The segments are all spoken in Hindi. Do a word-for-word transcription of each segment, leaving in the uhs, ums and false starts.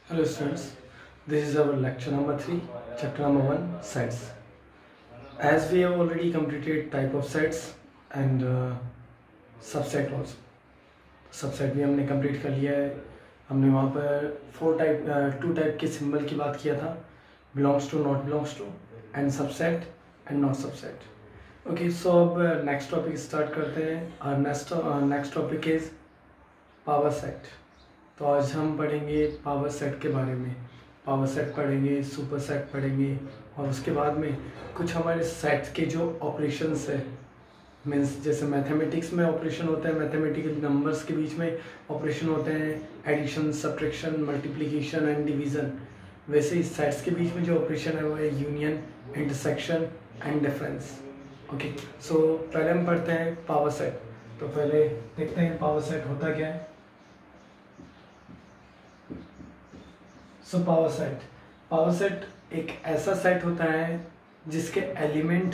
Hello students, this is our lecture number three, chapter number one, sets. As we have already completed type of sets and uh, subset also. Subset भी हमने कंप्लीट कर लिया है. हमने वहाँ पर फोर टाइप टू टाइप के सिंबल की बात किया था, belongs to, not belongs to, and subset and not subset. Okay, so अब नेक्स्ट टॉपिक स्टार्ट करते हैं. और next next topic is power set. तो आज हम पढ़ेंगे पावर सेट के बारे में. पावर सेट पढ़ेंगे, सुपर सेट पढ़ेंगे, और उसके बाद में कुछ हमारे सेट के जो ऑपरेशंस है, मीन्स जैसे मैथमेटिक्स में ऑपरेशन होता है, मैथमेटिकल नंबर्स के बीच में ऑपरेशन होते हैं, addition, subtraction, multiplication and division, वैसे ही सेट्स के बीच में जो ऑपरेशन है वो है union, intersection and difference. Okay, so पहले हम पढ़ते हैं पावर सेट. तो पहले देखते हैं पावर सेट होता क्या है. So power set power set एक ऐसा सेट होता है जिसके एलिमेंट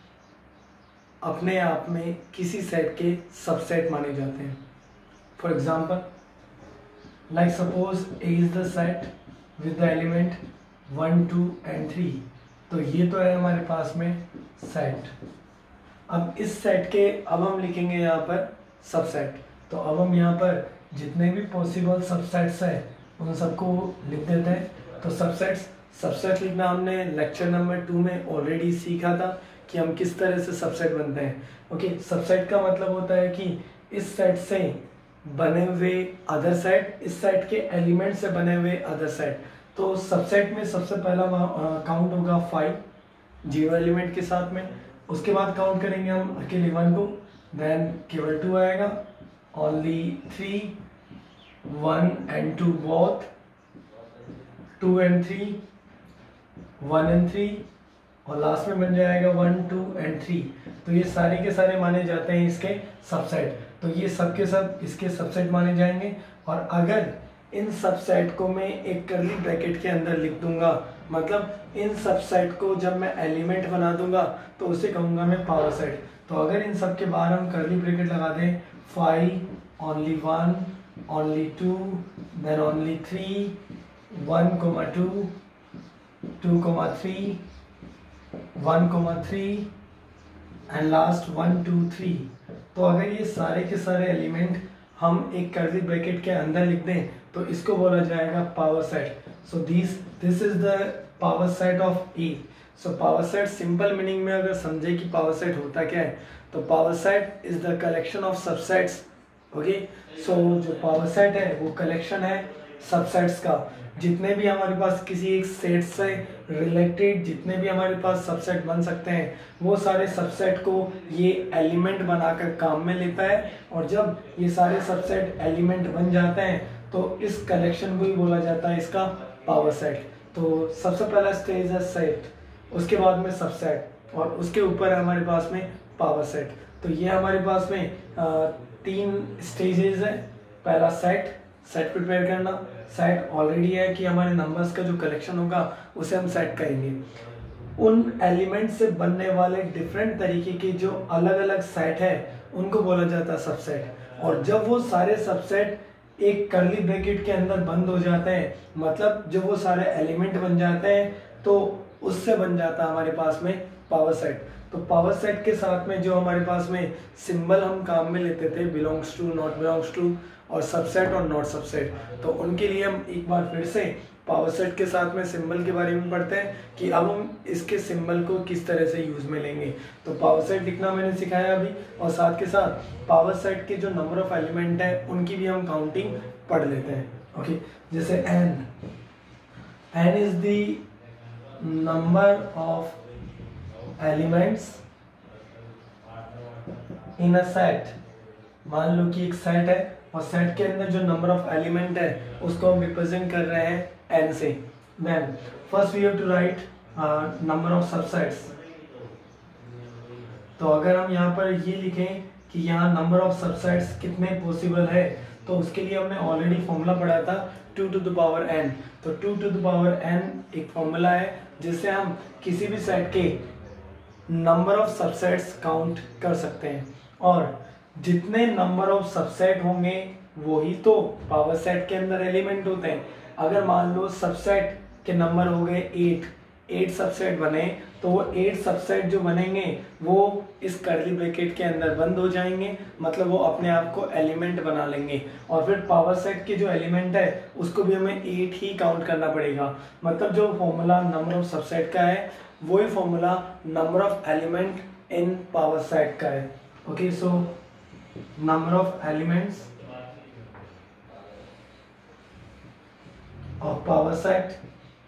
अपने आप में किसी सेट के सबसेट माने जाते हैं. For example, like suppose A is the set with the element one, two and three. तो ये तो है हमारे पास में सेट. अब इस सेट के अब हम लिखेंगे यहाँ पर सबसेट. तो अब हम यहाँ पर जितने भी पॉसिबल सबसेट्स हैं उन सबको लिख देते हैं. तो सबसेट्स सबसेट लिखना हमने लेक्चर नंबर टू में ऑलरेडी सीखा था कि हम किस तरह से सबसेट बनते हैं. ओके, सबसेट का मतलब होता है कि इस सेट से बने हुए अदर सेट, इस सेट के एलिमेंट से बने हुए अदर सेट. तो सबसेट में सबसे पहला काउंट होगा फाइव, जीरो एलिमेंट के साथ में. उसके बाद काउंट करेंगे हम अकेले वन को, देन केवल टू आएगा, only three, one and two both, two and three, one and three, और लास्ट में बन जाएगा वन, टू एंड थ्री. तो ये सारे के सारे माने जाते हैं इसके सबसेट. तो ये सब के सब इसके सबसेट माने जाएंगे. और अगर इन सबसेट को मैं एक कर्ली ब्रैकेट के अंदर लिख दूंगा, मतलब इन सबसेट को जब मैं एलिमेंट बना दूंगा तो उसे कहूँगा मैं पावर सेट. तो अगर इन सब के बाहर हम कर्ली ब्रैकेट लगा दें, five, only one, only two, then only three, one comma two, two comma three, one comma three, and last one, two, three. तो अगर ये सारे के सारे एलिमेंट हम एक कर्ली ब्रैकेट के अंदर लिख दें तो इसको बोला जाएगा power set. So this this is the power set of A. सो पावर सेट सिंपल मीनिंग में अगर समझे कि पावर सेट होता क्या है, तो power set is the collection of subsets. Okay, so जो पावर सेट है वो कलेक्शन है सबसेट्स का. जितने भी हमारे पास किसी एक सेट से रिलेटेड जितने भी हमारे पास सबसेट बन सकते हैं, वो सारे सबसेट को ये एलिमेंट बनाकर काम में लेता है. और जब ये सारे सबसेट एलिमेंट बन जाते हैं तो इस कलेक्शन को ही बोला जाता है इसका पावर सेट. तो सबसे पहला स्टेज है सेट, उसके बाद में सबसेट, और उसके ऊपर हमारे पास में पावर सेट. तो ये हमारे पास में आ, तीन स्टेजेस है. पहला सेट, सेट प्रिपेयर करना. सेट ऑलरेडी है कि हमारे नंबर्स का जो कलेक्शन होगा उसे हम सेट करेंगे. उन एलिमेंट से बनने वाले डिफरेंट तरीके के जो अलग अलग सेट है उनको बोला जाता है सबसेट. और जब वो सारे सबसेट एक कर्ली ब्रैकेट के अंदर बंद हो जाते हैं, मतलब जब वो सारे एलिमेंट बन जाते हैं, तो उससे बन जाता है हमारे पास में पावर सेट. तो पावर सेट के साथ में जो हमारे पास में सिंबल हम काम में लेते थे, belongs to, not belongs to, और सबसेट और नॉट सबसेट, तो उनके लिए हम एक बार फिर से पावर सेट के साथ में सिंबल के बारे में पढ़ते हैं कि अब हम इसके सिंबल को किस तरह से यूज में लेंगे. तो पावर सेट लिखना मैंने सिखाया अभी, और साथ के साथ पावर सेट के जो नंबर ऑफ एलिमेंट है उनकी भी हम काउंटिंग पढ़ लेते हैं. ओके, जैसे n n is the number of elements in a set. मान लो कि एक सेट है और सेट के अंदर जो नंबर ऑफ एलिमेंट है उसको हम रिप्रेजेंट कर रहे हैं एन से. Then first we have to write number of subsets. तो अगर हम यहाँ पर ये लिखें कि यहाँ नंबर ऑफ सबसेट्स कितने पॉसिबल है, तो उसके लिए हमने ऑलरेडी फॉर्मूला पढ़ा था two to the power n. तो two to the power n एक फॉर्मूला है जिससे हम किसी भी सेट के नंबर ऑफ सबसेट्स काउंट कर सकते हैं. और जितने नंबर ऑफ सबसेट होंगे वही तो पावर सेट के अंदर एलिमेंट होते हैं. अगर मान लो सबसेट के नंबर हो गए एट, एट सबसेट बने तो वो एट सबसेट जो बनेंगे वो इस कर्ली ब्रैकेट के अंदर बंद हो जाएंगे, मतलब वो अपने आप को एलिमेंट बना लेंगे। और फिर पावर सेट के जो एलिमेंट है उसको भी हमें एट ही काउंट करना पड़ेगा। मतलब जो फॉर्मूला नंबर ऑफ सबसेट का है वही formula number of element in power set का है। Okay, so number of elements of power set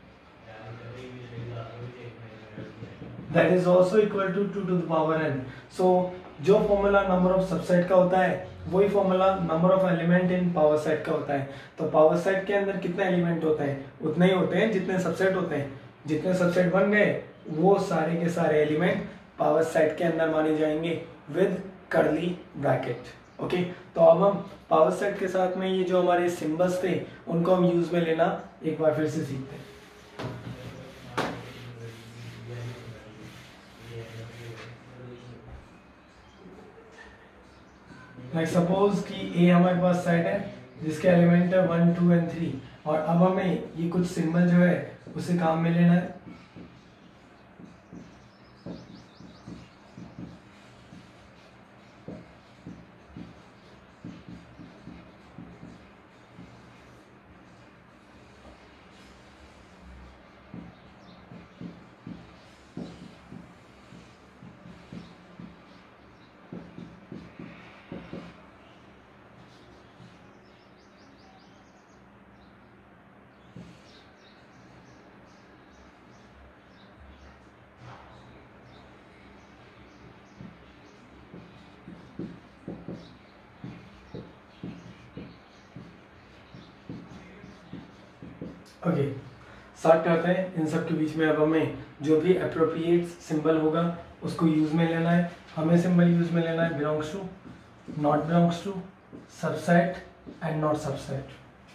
that is also equal to two to the power n। so जो फॉर्मूला नंबर ऑफ सबसेट का होता है वही formula number of element in power set का होता है। तो पावर सेट के अंदर कितने एलिमेंट होते हैं? उतने ही होते हैं जितने सबसेट होते हैं। जितने सबसेट बन गए वो सारे के सारे एलिमेंट पावर सेट के अंदर माने जाएंगे विद कर्ली ब्रैकेट। ओके, तो अब हम पावर सेट के साथ में ये जो हमारे सिंबल्स थे उनको हम यूज में लेना एक बार फिर से सीखते हैं। लाइक सपोज कि ए हमारे पास सेट है जिसके एलिमेंट है वन टू एंड थ्री, और अब हमें ये कुछ सिंबल जो है उसे काम में लेना है। ओके, स्टार्ट करते हैं। इन सब के बीच में अब हमें जो भी अप्रोप्रिएट सिंबल होगा उसको यूज में लेना है। हमें सिंबल यूज में लेना है belongs to, not belongs to, subset and not subset.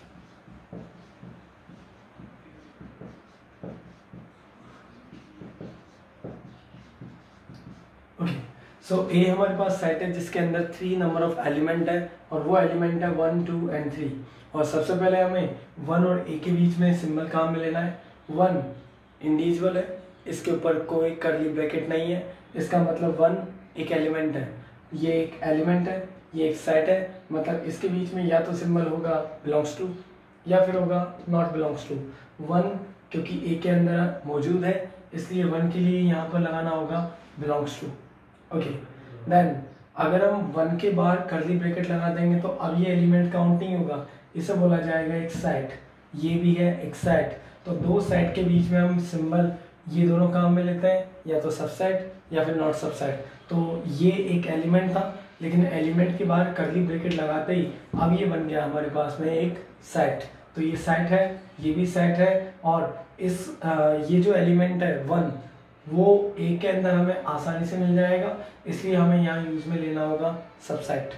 Okay, so A हमारे पास सेट है जिसके अंदर थ्री नंबर ऑफ एलिमेंट है और वो एलिमेंट है वन टू एंड थ्री। और सबसे पहले हमें वन और ए के बीच में सिंबल काम में लेना है। वन इंडिविजुअल है, इसके ऊपर कोई कर्ली ब्रैकेट नहीं है, इसका मतलब वन एक एलिमेंट है, ये एक एलिमेंट है, ये एक सेट है, मतलब इसके बीच में या तो सिंबल होगा बिलोंग्स टू या फिर होगा नॉट बिलोंग्स टू। वन क्योंकि ए के अंदर मौजूद है इसलिए वन के लिए यहाँ पर लगाना होगा बिलोंग्स टू। ओके, देन अगर हम वन के बाहर कर्ली ब्रैकेट लगा देंगे तो अब ये एलिमेंट काउंट नहीं होगा, इसे बोला जाएगा एक सेट। ये भी है एक सेट, तो दो सेट के बीच में हम सिंबल ये दोनों काम में लेते हैं, या तो सबसेट या फिर नॉट सबसेट। तो ये एक एलिमेंट था लेकिन एलिमेंट के बाहर कर्ली ब्रैकेट लगाते ही अब ये बन गया हमारे पास में एक सेट। तो ये सेट है, ये भी सेट है, और इस आ, ये जो एलिमेंट है वन वो ए के अंदर हमें आसानी से मिल जाएगा, इसलिए हमें यहाँ यूज में लेना होगा सबसेट।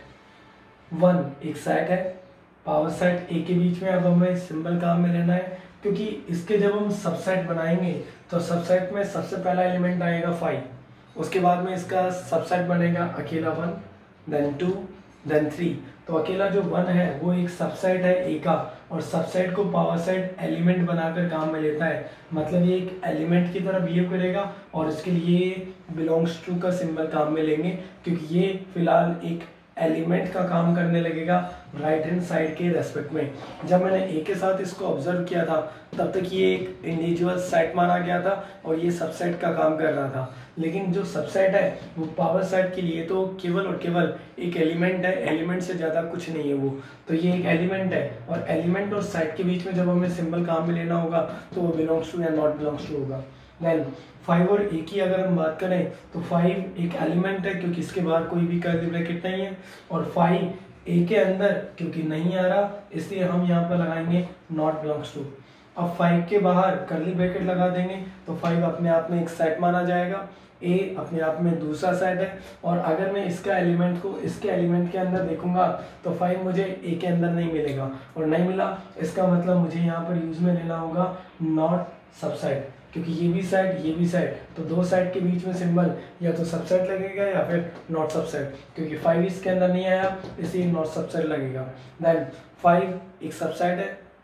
वन एक सेट है, पावर सेट ए के बीच में अब हमें सिंबल काम में लेना है, क्योंकि इसके जब हम सबसेट बनाएंगे तो सबसेट में सबसे पहला एलिमेंट आएगा फाइव, उसके बाद में इसका सबसेट बनेगा अकेला one, then two, then three. तो अकेला जो वन है वो एक सबसेट है ए का, और सबसेट को पावर सेट एलिमेंट बनाकर काम में लेता है, मतलब ये एक एलिमेंट की तरह बिहेव करेगा और इसके लिए बिलोंग्स टू का सिंबल काम में लेंगे, क्योंकि ये फिलहाल एक एलिमेंट का काम करने लगेगा राइट हैंड साइड के रेस्पेक्ट में। जब मैंने ए के साथ इसको ऑब्जर्व किया था तब तक ये एक इंडिविजुअल सेट माना गया था और ये सबसेट का काम कर रहा था, लेकिन जो सबसेट है वो पावर सेट के लिए तो केवल और केवल एक एलिमेंट है, एलिमेंट से ज़्यादा कुछ नहीं है वो। तो ये एक एलिमेंट है, और एलिमेंट और सेट के बीच में जब हमें सिंबल काम में लेना होगा तो वो बिलोंग्स टू या नॉट बिलोंग्स टू होगा। देन फाइव और ए की अगर हम बात करें तो फाइव एक एलिमेंट है क्योंकि इसके बाहर कोई भी कर्ली ब्रैकेट नहीं है, और फाइव ए के अंदर क्योंकि नहीं आ रहा इसलिए हम यहाँ पर लगाएंगे नॉट बिलोंग्स टू। अब फाइव के बाहर कर्ली ब्रैकेट लगा देंगे तो फाइव अपने आप में एक सेट माना जाएगा, ए अपने आप में दूसरा सेट है, और अगर मैं इसका एलिमेंट को इसके एलिमेंट के अंदर देखूंगा तो फाइव मुझे ए के अंदर नहीं मिलेगा, और नहीं मिला इसका मतलब मुझे यहाँ पर यूज में लेना होगा नॉट सबसेट, क्योंकि ये भी सेट ये भी सेट, तो दो सेट के बीच में सिंबल या तो सबसेट लगेगा या फिर नॉट सबसेट, क्योंकि फाइव इसके अंदर नहीं आया इसलिए नॉट सबसेट लगेगा। देन फाइव एक सबसेट है,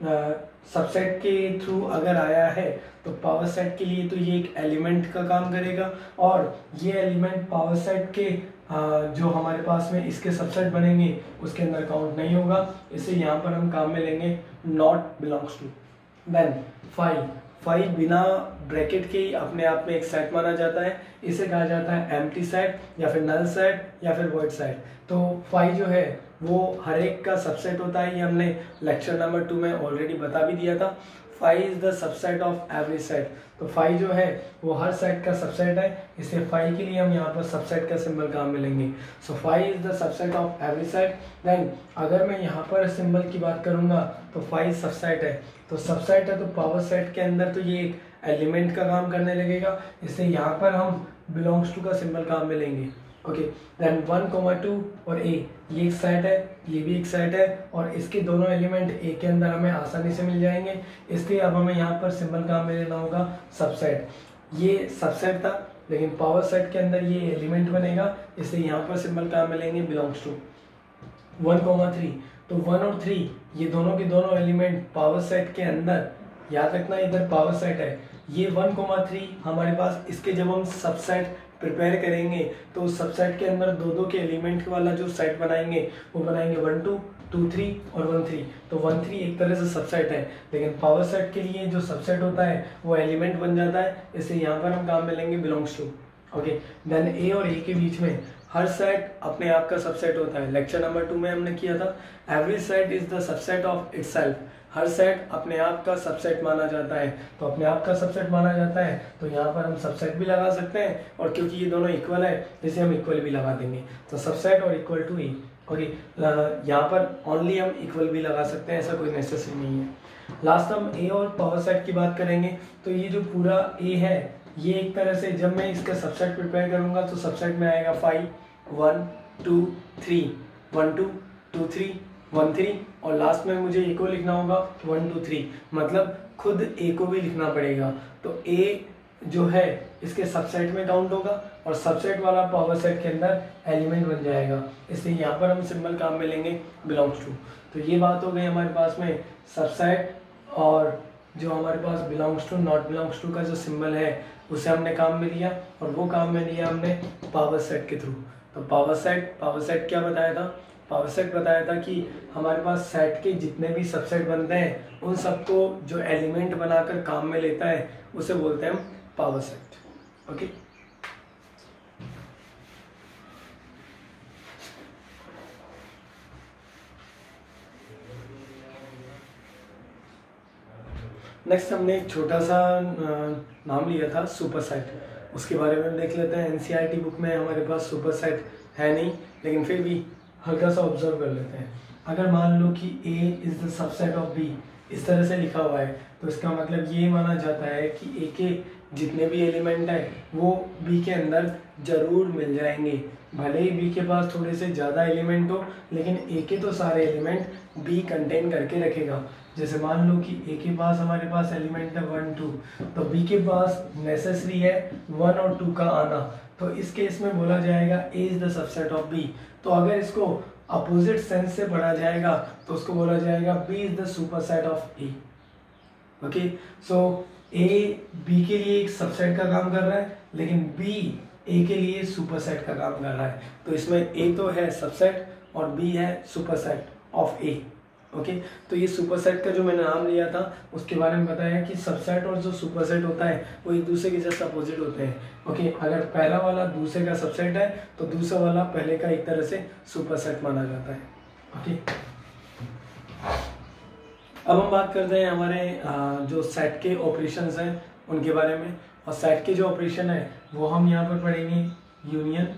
सबसेट के थ्रू अगर आया है तो पावर सेट के लिए तो ये एक एलिमेंट का काम करेगा, और ये एलिमेंट पावर सेट के जो हमारे पास में इसके सबसेट बनेंगे उसके अंदर काउंट नहीं होगा। इसे यहाँ पर हम काम में लेंगे not belongs to. Then five, five बिना ब्रैकेट के ही अपने आप में एक सेट माना जाता है। इसे कहा जाता है एम्प्टी सेट या फिर नल सेट या फिर वॉइड सेट। तो फाइव जो है वो हर एक का सबसेट होता है, ये हमने लेक्चर नंबर टू में ऑलरेडी बता भी दिया था। Five is the subset of every set. तो फाइव जो है वो हर सेट का सबसेट है, इसलिए फाइव के लिए हम यहाँ पर सबसेट का सिंबल काम में लेंगे। So five is the subset of every set. Then अगर मैं यहाँ पर सिंबल की बात करूँगा तो फाइव सबसेट है, तो सबसेट है तो पावर सेट के अंदर तो ये एक एलिमेंट का काम करने लगेगा, इसलिए यहाँ पर हम बिलोंग्स टू का सिंबल काम में लेंगे। Okay, then one comma two और ए, ये एक सेट है, ये भी एक सेट है, और इसके दोनों एलिमेंट ए के अंदर हमें आसानी से मिल जाएंगे, इसलिए अब हमें यहाँ पर सिंबल काम में लेना होगा सबसेट। ये सबसेट था लेकिन पावर सेट के अंदर ये एलिमेंट बनेगा, इसलिए यहाँ पर सिंबल काम में लेंगे belongs to. One comma three, तो वन और थ्री ये दोनों के दोनों एलिमेंट पावर सेट के अंदर, याद रखना इधर पावर सेट है, ये वन कोमा थ्री हमारे पास, इसके जब हम सबसेट प्रिपेयर करेंगे तो उस सबसेट के अंदर दो दो के एलिमेंट वाला जो सेट बनाएंगे वो बनाएंगे वन टू, टू थ्री और वन थ्री। तो वन थ्री एक तरह से सबसेट है, लेकिन पावर सेट के लिए जो सबसेट होता है वो एलिमेंट बन जाता है, इसलिए यहाँ पर हम काम में लेंगे belongs to. Okay, then A और ए के बीच में हर सेट अपने आप का सबसेट होता है। लेक्चर नंबर टू में हमने किया था every set is the subset of itself. हर सेट अपने आप का सबसेट माना जाता है, तो अपने आप का सबसेट माना जाता है तो यहाँ पर हम सबसेट भी लगा सकते हैं, और क्योंकि ये दोनों इक्वल है इसे हम इक्वल भी लगा देंगे, तो सबसेट और इक्वल टू ई। ओके, यहाँ पर ओनली हम इक्वल भी लगा सकते हैं, ऐसा कोई नेसेसरी नहीं है। लास्ट हम ए और पावर सेट की बात करेंगे, तो ये जो पूरा ए है ये एक तरह से जब मैं इसका सबसेट प्रिपेयर करूंगा तो सबसेट में आएगा five, one two three, one two two three one three, और लास्ट में मुझे ए को लिखना होगा वन टू थ्री, मतलब खुद ए को भी लिखना पड़ेगा। तो ए जो है इसके सबसेट में काउंट होगा और सबसेट वाला पावर सेट के अंदर एलिमेंट बन जाएगा, इसलिए यहाँ पर हम सिंबल काम में लेंगे बिलोंग्स टू। तो ये बात हो गई हमारे पास में सबसेट, और जो हमारे पास belongs to not belongs to का जो सिंबल है उसे हमने काम में लिया, और वो काम में लिया हमने पावर सेट के थ्रू। तो पावर सेट पावर सेट क्या बताया था? पावर सेट बताया था कि हमारे पास सेट के जितने भी सबसेट बनते हैं उन सबको जो एलिमेंट बनाकर काम में लेता है उसे बोलते हैं हम पावर सेट। ओके, नेक्स्ट हमने एक छोटा सा नाम लिया था सुपर सेट, उसके बारे में देख लेते हैं। एनसीईआरटी बुक में हमारे पास सुपर सेट है नहीं, लेकिन फिर भी हल्का सा ऑब्जर्व कर लेते हैं। अगर मान लो कि A is the subset of B, इस तरह से लिखा हुआ है, तो इसका मतलब ये माना जाता है कि A के जितने भी एलिमेंट हैं वो B के अंदर जरूर मिल जाएंगे, भले ही B के पास थोड़े से ज़्यादा एलिमेंट हो, लेकिन A के तो सारे एलिमेंट B कंटेन करके रखेगा। जैसे मान लो कि A के पास हमारे पास एलिमेंट है वन टू, तो B के पास नेसेसरी है वन और टू का आना, तो इस केस में बोला जाएगा A is the subset of B। तो अगर इसको अपोजिट सेंस से पढ़ा जाएगा तो उसको बोला जाएगा B is the superset of A। Okay, so A B के लिए एक सबसेट का काम कर रहा है, लेकिन B A के लिए सुपरसेट का काम कर रहा है, तो इसमें A तो है सबसेट और B है सुपरसेट ऑफ A। ओके, तो ये सुपरसेट का जो मैंने नाम लिया था उसके बारे में बताया कि सबसेट और जो सुपरसेट होता है वो एक दूसरे के जस्ट अपोजिट होते हैं। ओके, अगर पहला वाला दूसरे का सबसेट है तो दूसरा वाला पहले का एक तरह से सुपरसेट माना जाता है। ओके, अब हम बात करते हैं हमारे जो सेट के ऑपरेशंस हैं उनके बारे में, और सेट के जो ऑपरेशन है वो हम यहाँ पर पढ़ेंगे यूनियन,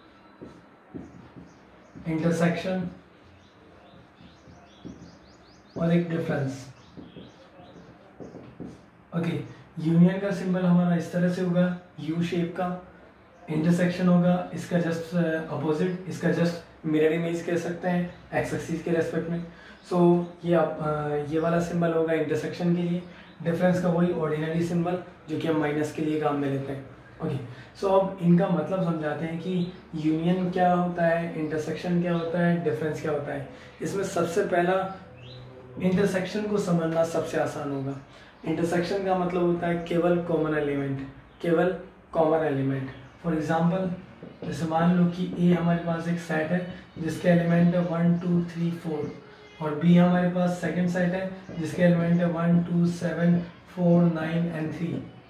इंटरसेक्शन और एक डिफरेंस। ओके, यूनियन का सिंबल हमारा इस तरह से होगा यू शेप का, इंटरसेक्शन होगा इसका जस्ट अपोजिट, इसका जस्ट मिरर इमेज कह सकते हैं एक्स एक्सिस के रेस्पेक्ट में। सो so, ये आप ये वाला सिंबल होगा इंटरसेक्शन के लिए। डिफरेंस का वही ऑर्डिनरी सिंबल जो कि हम माइनस के लिए काम में लेते हैं। ओके, सो अब इनका मतलब समझाते हैं कि यूनियन क्या होता है, इंटरसेक्शन क्या होता है, डिफरेंस क्या होता है। इसमें सबसे पहला इंटरसेक्शन को समझना सबसे आसान होगा। इंटरसेक्शन का मतलब होता है केवल कॉमन एलिमेंट, केवल कॉमन एलिमेंट। फॉर एग्जांपल जैसे मान लो कि ए हमारे पास एक सेट है जिसके एलिमेंट है वन टू थ्री फोर, और बी हमारे पास सेकंड सेट है जिसके एलिमेंट है one two seven four nine and three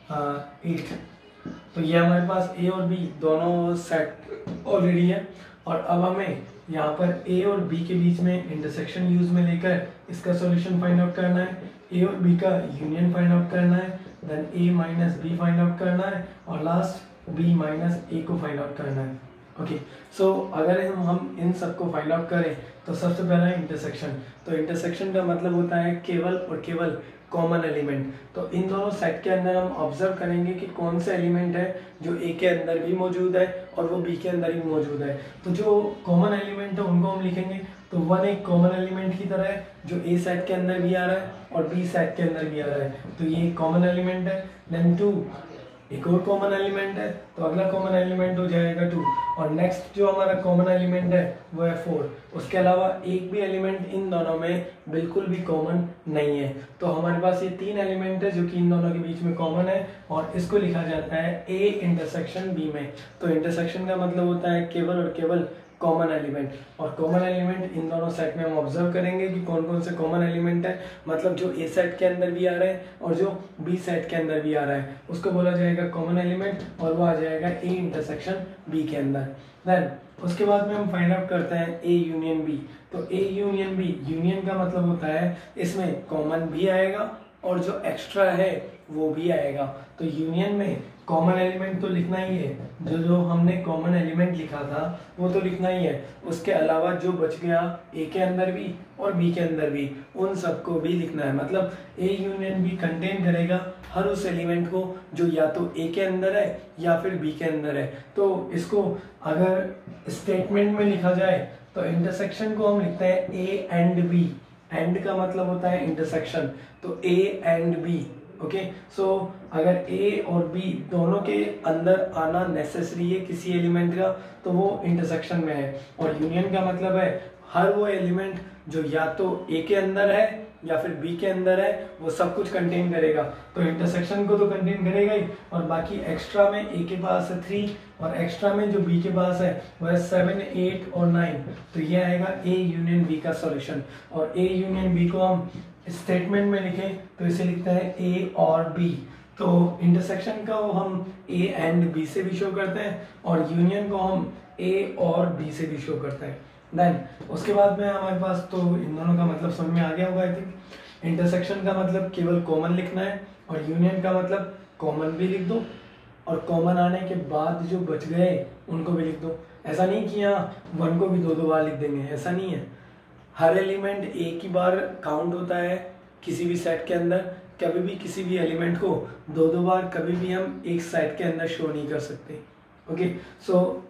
eight. तो ये हमारे पास ए और बी दोनों सेट ऑलरेडी है, और अब हमें यहाँ पर ए और बी के बीच में इंटरसेक्शन यूज में लेकर इसका सॉल्यूशन फाइंड आउट करना है। ए और बी का यूनियन फाइंड आउट करना है, then A minus B find out करना है, और लास्ट बी माइनस ए को फाइंड आउट करना है। ओके, सो अगर हम हम इन सबको फाइंड आउट करें तो सबसे पहला है इंटरसेक्शन। तो इंटरसेक्शन का मतलब होता है केवल और केवल कॉमन एलिमेंट। तो इन दोनों सेट के अंदर हम ऑब्जर्व करेंगे कि कौन सा एलिमेंट है जो ए के अंदर भी मौजूद है और वो बी के अंदर भी मौजूद है। तो जो कॉमन एलिमेंट है उनको हम लिखेंगे, तो वन एक कॉमन एलिमेंट की तरह है जो ए सेट के अंदर भी आ रहा है और बी सेट के अंदर भी आ रहा है, तो ये कॉमन एलिमेंट है। देन टू एक और कॉमन एलिमेंट है, तो अगला कॉमन एलिमेंट हो जाएगा टू, और नेक्स्ट जो हमारा कॉमन एलिमेंट है वो है फोर। उसके अलावा एक भी एलिमेंट इन दोनों में बिल्कुल भी कॉमन नहीं है। तो हमारे पास ये तीन एलिमेंट है जो कि इन दोनों के बीच में कॉमन है, और इसको लिखा जाता है ए इंटरसेक्शन बी में। तो इंटरसेक्शन का मतलब होता है केवल और केवल कॉमन एलिमेंट, और कॉमन एलिमेंट इन दोनों सेट में हम ऑब्जर्व करेंगे कि कौन कौन से कॉमन एलिमेंट है, मतलब जो ए सेट के अंदर भी आ रहा है और जो बी सेट के अंदर भी आ रहा है उसको बोला जाएगा कॉमन एलिमेंट, और वो आ जाएगा ए इंटरसेक्शन बी के अंदर। देन उसके बाद में हम फाइंड आउट करते हैं ए यूनियन बी। तो ए यूनियन बी, यूनियन का मतलब होता है इसमें कॉमन भी आएगा और जो एक्स्ट्रा है वो भी आएगा। तो यूनियन में कॉमन एलिमेंट तो लिखना ही है, जो जो हमने कॉमन एलिमेंट लिखा था वो तो लिखना ही है, उसके अलावा जो बच गया ए के अंदर भी और बी के अंदर भी उन सबको भी लिखना है। मतलब ए यूनियन बी कंटेन करेगा हर उस एलिमेंट को जो या तो ए के अंदर है या फिर बी के अंदर है। तो इसको अगर स्टेटमेंट में लिखा जाए तो इंटरसेक्शन को हम लिखते हैं ए एंड बी। एंड का मतलब होता है इंटरसेक्शन, तो A and B. Okay, so अगर ए और बी दोनों के अंदर आना नेसेसरी है किसी एलिमेंट का तो वो इंटरसेक्शन में है, और यूनियन का मतलब है हर वो एलिमेंट जो या तो ए के अंदर है या फिर बी के अंदर है वो सब कुछ कंटेन करेगा। तो इंटरसेक्शन को तो कंटेन करेगा ही, और बाकी एक्स्ट्रा में ए के पास है थ्री और एक्स्ट्रा में जो बी के पास है वो है सेवन एट और नाइन। तो ये आएगा ए यूनियन बी का सॉल्यूशन। और ए यूनियन बी को हम स्टेटमेंट में लिखें तो इसे लिखते हैं ए और बी। तो इंटरसेक्शन को हम ए एंड बी से भी शो करते हैं और यूनियन को हम ए और बी से भी शो करते हैं। देन उसके बाद में हमारे पास तो इन दोनों का मतलब समझ में आ गया होगा आई थिंक। इंटरसेक्शन का मतलब केवल कॉमन लिखना है, और यूनियन का मतलब कॉमन भी लिख दो और कॉमन आने के बाद जो बच गए उनको भी लिख दो। ऐसा नहीं कि यहाँ वन को भी दो दो बार लिख देंगे, ऐसा नहीं है। हर एलिमेंट एक ही बार काउंट होता है किसी भी सेट के अंदर। कभी भी किसी भी एलिमेंट को दो दो बार कभी भी हम एक सेट के अंदर शो नहीं कर सकते। Okay, so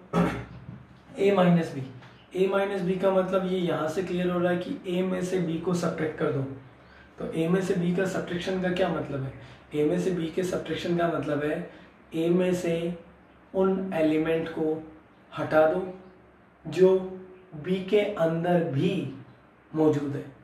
A minus B, A minus B का मतलब ये यहाँ से क्लियर हो रहा है कि ए में से बी को सब्ट्रैक्ट कर दो। तो ए में से बी का सब्ट्रैक्शन का क्या मतलब है? ए में से बी के सब्ट्रैक्शन का मतलब है ए में से उन एलिमेंट को हटा दो जो बी के अंदर भी मौजूद है।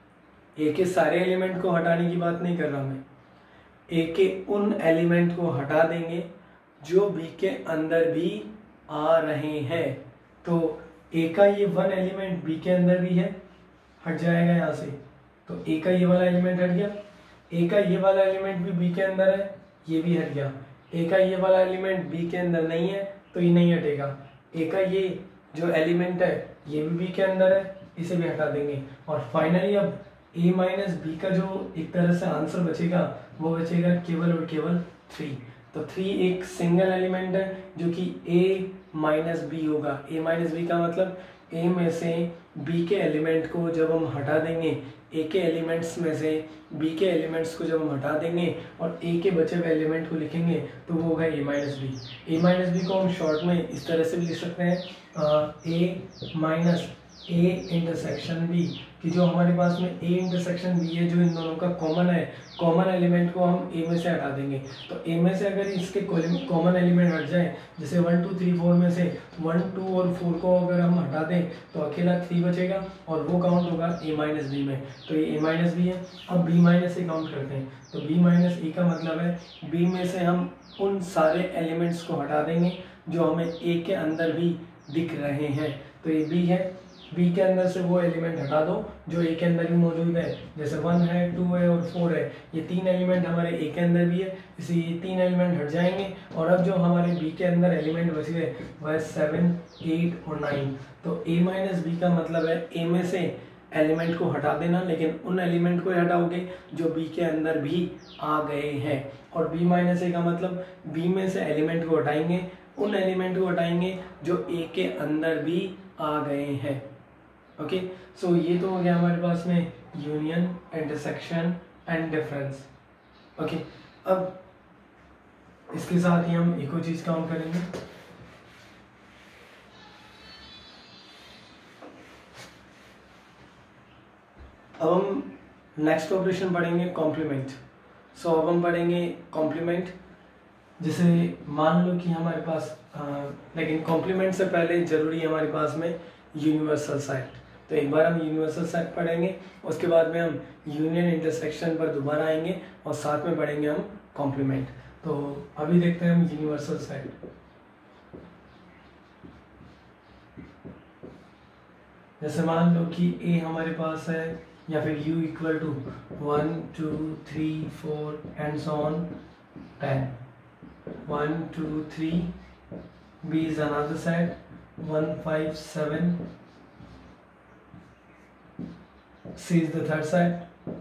ए के सारे एलिमेंट को हटाने की बात नहीं कर रहा मैं, ए के उन एलिमेंट को हटा देंगे जो बी के अंदर भी आ रहे हैं। तो ए का ये वन एलिमेंट बी के अंदर भी है, हट जाएगा यहाँ से। तो ए का ये वाला एलिमेंट हट गया, ए का ये वाला एलिमेंट भी बी के अंदर है, ये भी हट गया। ए का ये वाला एलिमेंट बी के अंदर नहीं है तो ये नहीं हटेगा। ए का ये जो एलिमेंट है ये भी बी के अंदर है, इसे भी हटा देंगे। और फाइनली अब ए माइनस बी का जो एक तरह से आंसर बचेगा वो बचेगा केवल और केवल थ्री। तो थ्री एक सिंगल एलिमेंट है जो कि ए माइनस बी होगा। ए माइनस बी का मतलब ए में से बी के एलिमेंट को जब हम हटा देंगे, ए के एलिमेंट्स में से बी के एलिमेंट्स को जब हम हटा देंगे और ए के बचे हुए एलिमेंट को लिखेंगे तो वो होगा A minus B. A minus B को हम शॉर्ट में इस तरह से भी लिख सकते हैं, A minus A intersection B, कि जो हमारे पास में ए इंटरसेक्शन बी है जो इन दोनों का कॉमन है, कॉमन एलिमेंट को हम ए में से हटा देंगे। तो ए में से अगर इसके कॉमन एलिमेंट हट जाए, जैसे वन टू थ्री फोर में से वन टू और फोर को अगर हम हटा दें तो अकेला थ्री बचेगा और वो काउंट होगा ए माइनस बी में। तो ये ए माइनस बी है। अब बी माइनस ए काउंट करते हैं, तो बी माइनस ए का मतलब है बी में से हम उन सारे एलिमेंट्स को हटा देंगे जो हमें ए के अंदर भी दिख रहे हैं। तो ये बी है, बी के अंदर से वो एलिमेंट हटा दो जो ए के अंदर भी मौजूद है, जैसे वन है, टू है और फोर है। ये तीन एलिमेंट हमारे ए के अंदर भी है, इसलिए ये तीन एलिमेंट हट जाएंगे। और अब जो हमारे बी के अंदर एलिमेंट बच गए वह है सेवन, एट और नाइन। तो ए माइनस बी का मतलब है ए में से एलिमेंट को हटा देना, लेकिन उन एलिमेंट को हटाओगे जो बी के अंदर भी आ गए हैं। और बी माइनस ए का मतलब बी में से एलिमेंट को हटाएंगे, उन एलिमेंट को हटाएंगे जो ए के अंदर भी आ गए हैं। ओके, सो ये तो हो गया हमारे पास में union, intersection and difference. Okay, अब इसके साथ ही हम एक और चीज काउंट करेंगे। अब हम नेक्स्ट ऑपरेशन पढ़ेंगे कॉम्प्लीमेंट। सो अब हम पढ़ेंगे कॉम्प्लीमेंट। जैसे मान लो कि हमारे पास आ, लेकिन कॉम्प्लीमेंट से पहले जरूरी है हमारे पास में यूनिवर्सल सेट। तो एक बार हम यूनिवर्सल सेट पढ़ेंगे, उसके बाद में हम यूनियन इंटरसेक्शन पर दोबारा आएंगे और साथ में पढ़ेंगे हम कॉम्प्लीमेंट। तो अभी देखते हैं हम यूनिवर्सल सेट। जैसे मान लो कि ए हमारे पास है, या फिर u equal to one two three four and so on ten. One two three, b is another set, one five seven, c is the third set,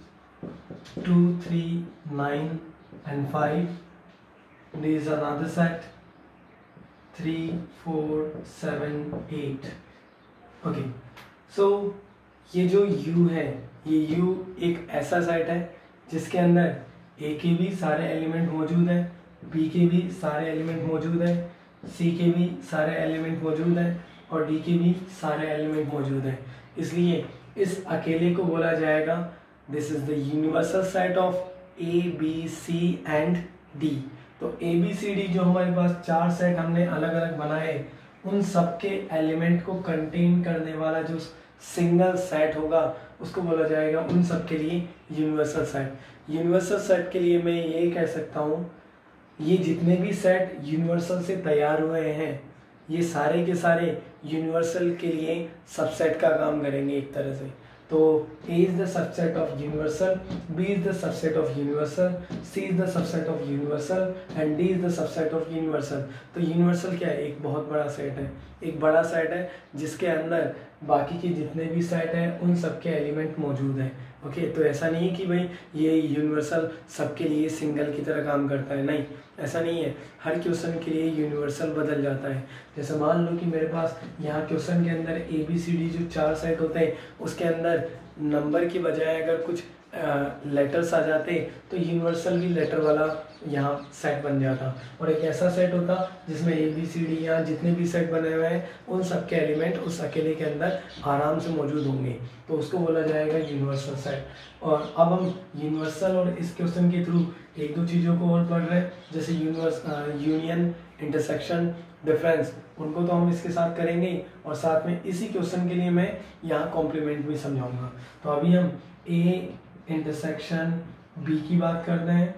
two three nine and five, d is another set, three four seven eight. okay, so ये जो u है, ये u एक ऐसा सेट है जिसके अंदर a के भी सारे एलिमेंट मौजूद है, b के भी सारे एलिमेंट मौजूद है, c के भी सारे एलिमेंट मौजूद है और d के भी सारे एलिमेंट मौजूद है। इसलिए इस अकेले को बोला जाएगा this is the universal set of A B C and D. तो ए बी सी डी जो हमारे पास चार सेट हमने अलग अलग बनाए, उन सबके एलिमेंट को कंटेन करने वाला जो सिंगल सेट होगा उसको बोला जाएगा उन सब के लिए यूनिवर्सल सेट। यूनिवर्सल सेट के लिए मैं ये कह सकता हूँ, ये जितने भी सेट यूनिवर्सल से तैयार हुए हैं ये सारे के सारे यूनिवर्सल के लिए सबसेट का काम करेंगे एक तरह से। तो A is the subset of universal, B is the subset of universal, C is the subset of universal and D is the subset of universal। तो यूनिवर्सल क्या है? एक बहुत बड़ा सेट है, एक बड़ा सेट है जिसके अंदर बाकी के जितने भी सेट हैं उन सबके एलिमेंट मौजूद हैं। ओके okay, तो ऐसा नहीं है कि भाई ये यूनिवर्सल सबके लिए सिंगल की तरह काम करता है, नहीं ऐसा नहीं है। हर क्वेश्चन के लिए यूनिवर्सल बदल जाता है। जैसे मान लो कि मेरे पास यहाँ क्वेश्चन के अंदर ए बी सी डी जो चार सेट होते हैं उसके अंदर नंबर की बजाय अगर कुछ लेटर्स आ जाते तो यूनिवर्सल भी लेटर वाला यहाँ सेट बन जाता, और एक ऐसा सेट होता जिसमें ए बी सी डी या जितने भी सेट बने हुए हैं उन सब के एलिमेंट उस अकेले के अंदर आराम से मौजूद होंगे, तो उसको बोला जाएगा यूनिवर्सल सेट। और अब हम यूनिवर्सल और इस क्वेश्चन के थ्रू एक दो चीज़ों को और पढ़ रहे हैं, जैसे यूनिवर्स यूनियन, इंटरसेक्शन, डिफरेंस, उनको तो हम इसके साथ करेंगे और साथ में इसी क्वेश्चन के लिए मैं यहाँ कॉम्प्लीमेंट भी समझाऊंगा। तो अभी हम ए इंटरसेक्शन बी की बात करते हैं,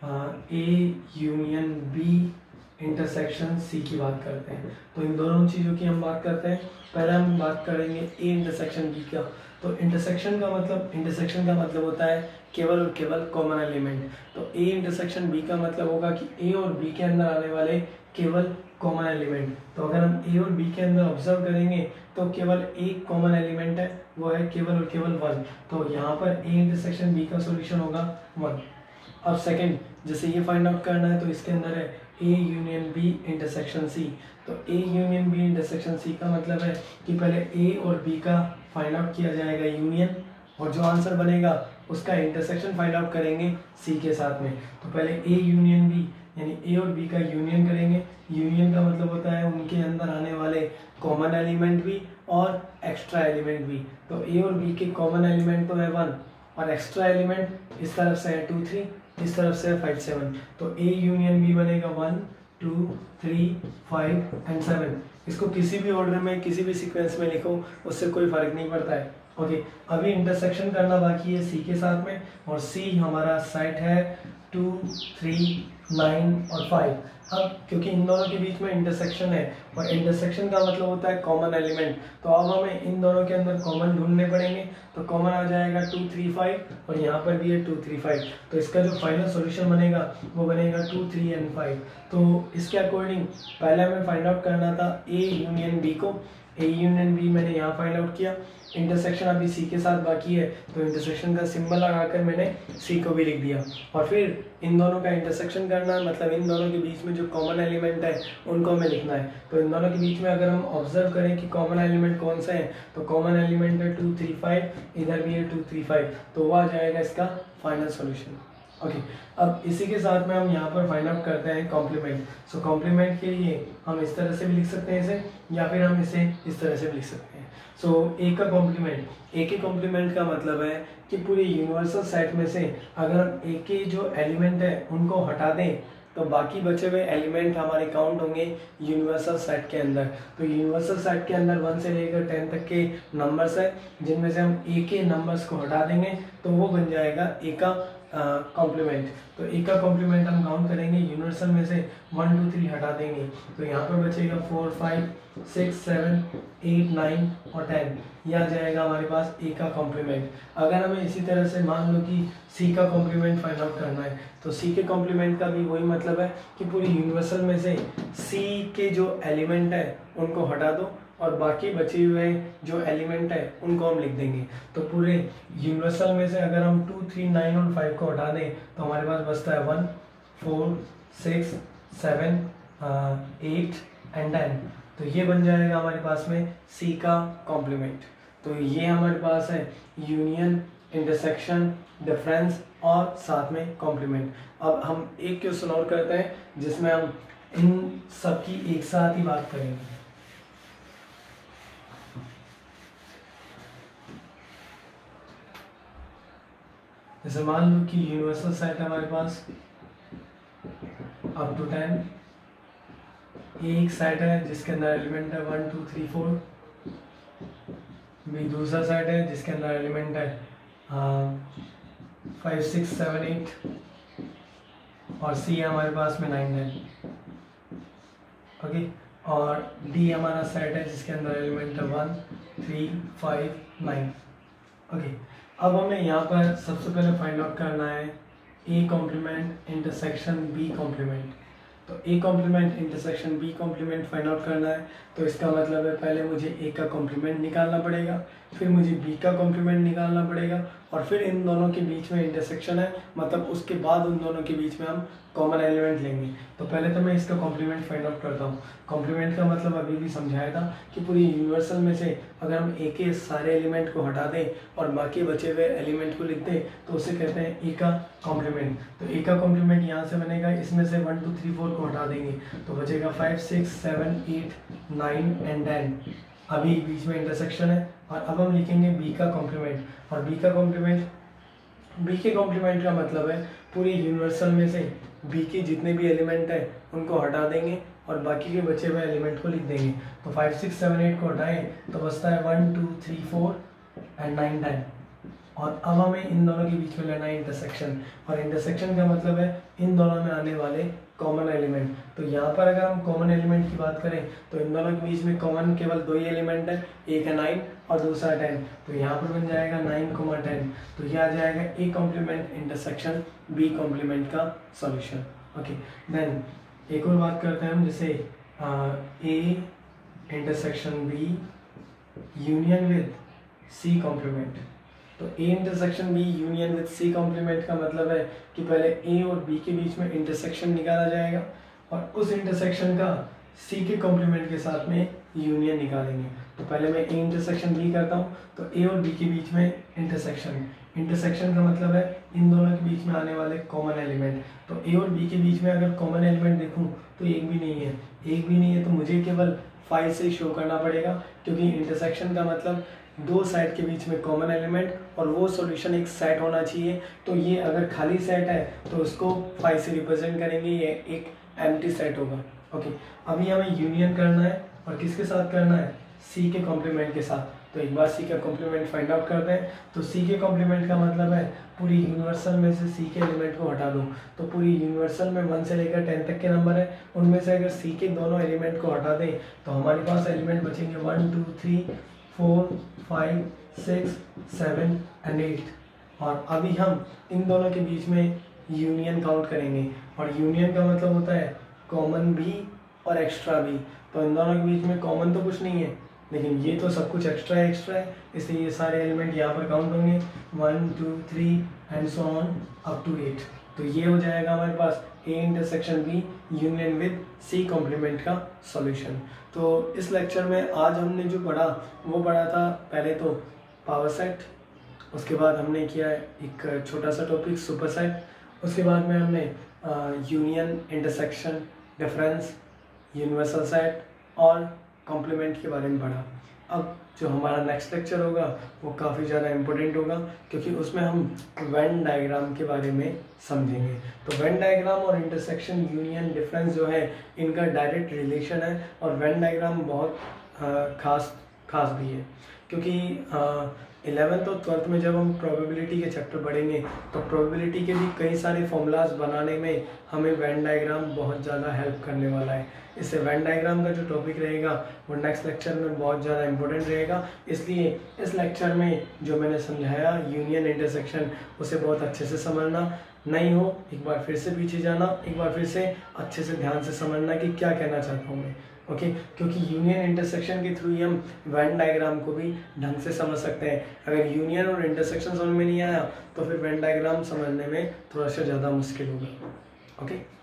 A union B intersection C की बात करते हैं। तो इन दोनों चीज़ों की हम बात करते हैं। पहले हम बात करेंगे ए इंटरसेक्शन बी का। तो इंटरसेक्शन का मतलब इंटरसेक्शन का मतलब होता है केवल और केवल कॉमन एलिमेंट। तो ए इंटरसेक्शन बी का मतलब होगा कि ए और बी के अंदर आने वाले केवल कॉमन एलिमेंट। तो अगर हम ए और बी के अंदर ऑब्जर्व करेंगे तो केवल एक कॉमन एलिमेंट है, वो है केवल और केवल वन। तो यहाँ पर ए इंटरसेक्शन बी का सॉल्यूशन होगा वन। अब सेकंड, जैसे ये फाइंड आउट करना है तो इसके अंदर है A union B intersection C. तो A union B intersection C का मतलब है कि पहले ए और बी का फाइंड आउट किया जाएगा यूनियन, और जो आंसर बनेगा उसका इंटरसेक्शन फाइंड आउट करेंगे सी के साथ में। तो पहले ए यूनियन बी यानी ए और बी का यूनियन करेंगे। यूनियन का मतलब होता है उनके अंदर आने वाले कॉमन एलिमेंट भी और एक्स्ट्रा एलिमेंट बी। तो ए और बी के कॉमन एलिमेंट तो है वन और एक्स्ट्रा एलिमेंट इस तरफ से है टू थ्री, इस तरफ से है फाइव सेवन। तो ए यूनियन बी बनेगा one two three five and seven. इसको किसी भी ऑर्डर में किसी भी सीक्वेंस में लिखो उससे कोई फर्क नहीं पड़ता है। ओके, अभी इंटरसेक्शन करना बाकी है सी के साथ में, और सी हमारा सेट है टू थ्री नाइन और फाइव। अब क्योंकि इन दोनों के बीच में इंटरसेक्शन है और इंटरसेक्शन का मतलब होता है कॉमन एलिमेंट, तो अब हमें इन दोनों के अंदर कॉमन ढूंढने पड़ेंगे। तो कॉमन आ जाएगा टू थ्री फाइव और यहाँ पर भी है टू थ्री फाइव। तो इसका जो फाइनल सॉल्यूशन बनेगा वो बनेगा टू थ्री एंड फाइव। तो इसके अकॉर्डिंग पहले हमें फाइंड आउट करना था ए यूनियन बी को। ए यूनियन बी मैंने यहाँ फाइंड आउट किया। इंटरसेक्शन अभी सी के साथ बाकी है, तो इंटरसेक्शन का सिंबल लगाकर मैंने सी को भी लिख दिया। और फिर इन दोनों का इंटरसेक्शन करना है, मतलब इन दोनों के बीच में जो कॉमन एलिमेंट है उनको हमें लिखना है। तो इन दोनों के बीच में अगर हम ऑब्जर्व करें कि कॉमन एलिमेंट कौन सा है, तो कॉमन एलिमेंट है टू थ्री फाइव, इधर भी है टू थ्री फाइव, तो वो आ जाएगा इसका फाइनल सॉल्यूशन। ओके okay, अब इसी के साथ में हम यहाँ पर फाइंड आउट करते हैं कॉम्प्लीमेंट। सो कॉम्प्लीमेंट के लिए हम इस तरह से भी लिख सकते हैं इसे, या फिर हम इसे इस तरह से भी लिख सकते हैं। सो so, ए का कॉम्प्लीमेंट, ए के कॉम्प्लीमेंट का मतलब है कि पूरे यूनिवर्सल सेट में से अगर हम ए के जो एलिमेंट है उनको हटा दें तो बाकी बचे हुए एलिमेंट हमारे काउंट होंगे यूनिवर्सल सेट के अंदर। तो यूनिवर्सल सेट के अंदर वन से लेकर टेन तक के नंबर्स है, जिनमें से हम ए के नंबर्स को हटा देंगे तो वो बन जाएगा ए का कॉम्प्लीमेंट। uh, तो ए का कॉम्प्लीमेंट हम काउंट करेंगे, यूनिवर्सल में से वन टू थ्री हटा देंगे तो यहाँ पर बचेगा four five six seven eight nine और टेन, ये आ जाएगा हमारे पास ए का कॉम्प्लीमेंट। अगर हमें इसी तरह से मान लो कि सी का कॉम्प्लीमेंट फाइंड आउट करना है, तो सी के कॉम्प्लीमेंट का भी वही मतलब है कि पूरी यूनिवर्सल में से सी के जो एलिमेंट है उनको हटा दो और बाकी बचे हुए जो एलिमेंट है उनको हम लिख देंगे। तो पूरे यूनिवर्सल में से अगर हम टू थ्री नाइन और फाइव को हटा दें तो हमारे पास बचता है one four six seven eight and ten. तो ये बन जाएगा हमारे पास में सी का कॉम्प्लीमेंट। तो ये हमारे पास है यूनियन, इंटरसेक्शन, डिफरेंस और साथ में कॉम्प्लीमेंट। अब हम एक क्वेश्चन और करते हैं जिसमें हम इन सब की एक साथ ही बात करेंगे। जैसे मान लो कि यूनिवर्सल सेट है हमारे पास अप टू टेन, एक सेट है जिसके अंदर एलिमेंट है वन टू थ्री फोर, भी दूसरा सेट है जिसके अंदर एलिमेंट है फाइव सिक्स सेवन एट, और सी है हमारे पास में नाइन टेन। ओके, और डी हमारा सेट है जिसके अंदर एलिमेंट है one three five nine. Okay, अब हमें यहाँ पर सबसे पहले फाइंड आउट करना है A complement intersection B complement. तो A complement intersection B complement find out करना है, तो इसका मतलब है पहले मुझे ए का कॉम्प्लीमेंट निकालना पड़ेगा, फिर मुझे बी का कॉम्प्लीमेंट निकालना पड़ेगा, और फिर इन दोनों के बीच में इंटरसेक्शन है, मतलब उसके बाद उन दोनों के बीच में हम कॉमन एलिमेंट लेंगे। तो पहले तो मैं इसका कॉम्प्लीमेंट फाइंड आउट करता हूँ। कॉम्प्लीमेंट का मतलब अभी भी समझाया था कि पूरी यूनिवर्सल में से अगर हम ए के सारे एलिमेंट को हटा दें और बाकी बचे हुए एलिमेंट को लिख दें तो उसे कहते हैं ए का कॉम्प्लीमेंट। तो ए का कॉम्प्लीमेंट यहाँ से बनेगा, इसमें से वन टू थ्री फोर को हटा देंगे तो बचेगा five six seven eight nine and ten. अभी बीच में इंटरसेक्शन है, और अब हम लिखेंगे बी का कॉम्प्लीमेंट। और बी का कॉम्प्लीमेंट, बी के कॉम्प्लीमेंट का मतलब है पूरी यूनिवर्सल में से बी के जितने भी एलिमेंट है उनको हटा देंगे और बाकी के बचे हुए एलिमेंट को लिख देंगे। तो फाइव सिक्स सेवन एट को हटाएं तो बचता है one two three four and nine ten. और अब हमें इन दोनों के बीच में लेना है इंटरसेक्शन, और इंटरसेक्शन का मतलब है इन दोनों में आने वाले कॉमन एलिमेंट। तो यहाँ पर अगर हम कॉमन एलिमेंट की बात करें तो इन दोनों के बीच में कॉमन केवल दो ही एलिमेंट है, एक है नाइन और दूसरा टेन। तो यहाँ पर बन जाएगा नाइन कोमा टेन। तो ये आ जाएगा A complement intersection B complement का सॉल्यूशन। ओके, देन एक और बात करते हैं हम, जैसे A intersection B union with C complement. तो A intersection B union with C complement का मतलब है कि पहले ए और बी के बीच में इंटरसेक्शन निकाला जाएगा और उस इंटरसेक्शन का सी के कॉम्प्लीमेंट के साथ में यूनियन निकालेंगे। तो पहले मैं ए इंटरसेक्शन बी करता हूँ, तो ए और बी के बीच में इंटरसेक्शन, इंटरसेक्शन का मतलब है इन दोनों के बीच में आने वाले कॉमन एलिमेंट। तो ए और बी के बीच में अगर कॉमन एलिमेंट देखूँ तो एक भी नहीं है, एक भी नहीं है, तो मुझे केवल फाइव से शो करना पड़ेगा, क्योंकि इंटरसेक्शन का मतलब दो साइड के बीच में कॉमन एलिमेंट और वो सॉल्यूशन एक सेट होना चाहिए। तो ये अगर खाली सेट है तो उसको फाइव से रिप्रेजेंट करेंगे, ये एक एम्प्टी सेट होगा। ओके, अभी हमें यूनियन करना है और किसके साथ करना है, सी के कॉम्प्लीमेंट के साथ। तो एक बार सी का कॉम्प्लीमेंट फाइंड आउट करते हैं। तो सी के कॉम्प्लीमेंट का मतलब है पूरी यूनिवर्सल में से सी के एलिमेंट को हटा दो। तो पूरी यूनिवर्सल में वन से लेकर टेन तक के नंबर है, उनमें से अगर सी के दोनों एलिमेंट को हटा दें तो हमारे पास एलिमेंट बचेंगे one two three four five six seven and eight. और अभी हम इन दोनों के बीच में यूनियन काउंट करेंगे, और यूनियन का मतलब होता है कॉमन भी और एक्स्ट्रा भी। तो इन दोनों के बीच में कॉमन तो कुछ नहीं है, लेकिन ये तो सब कुछ एक्स्ट्रा है एक्स्ट्रा है, इसलिए ये सारे एलिमेंट यहाँ पर काउंट होंगे one two three and so on up to eight. तो ये हो जाएगा हमारे पास A intersection B union with C complement का सॉल्यूशन। तो इस लेक्चर में आज हमने जो पढ़ा वो पढ़ा था पहले तो पावर सेट, उसके बाद हमने किया एक छोटा सा टॉपिक सुपर सेट, उसके बाद में हमने union, intersection, difference, universal set और कॉम्प्लीमेंट के बारे में पढ़ा। अब जो हमारा नेक्स्ट लेक्चर होगा वो काफ़ी ज़्यादा इम्पोर्टेंट होगा, क्योंकि उसमें हम वेन डायग्राम के बारे में समझेंगे। तो वेन डायग्राम और इंटरसेक्शन, यूनियन, डिफरेंस जो है इनका डायरेक्ट रिलेशन है, और वेन डायग्राम बहुत खास खास भी है, क्योंकि इलेवेंथ और ट्वेल्थ में जब हम प्रोबेबिलिटी के चैप्टर पढ़ेंगे तो प्रोबेबिलिटी के भी कई सारे फॉर्मूलाज बनाने में हमें वेन डायग्राम बहुत ज़्यादा हेल्प करने वाला है। इससे वेन डायग्राम का जो टॉपिक रहेगा वो नेक्स्ट लेक्चर में बहुत ज़्यादा इंपॉर्टेंट रहेगा। इसलिए इस लेक्चर में जो मैंने समझाया यूनियन, इंटरसेक्शन, उसे बहुत अच्छे से समझना। नहीं हो एक बार फिर से पीछे जाना, एक बार फिर से अच्छे से ध्यान से समझना कि क्या कहना चाहता हूँ मैं। Okay okay? क्योंकि यूनियन इंटरसेक्शन के थ्रू ही हम वेन डायग्राम को भी ढंग से समझ सकते हैं। अगर यूनियन और इंटरसेक्शन समझ में नहीं आया तो फिर वेन डायग्राम समझने में थोड़ा सा ज़्यादा मुश्किल होगा। Okay okay?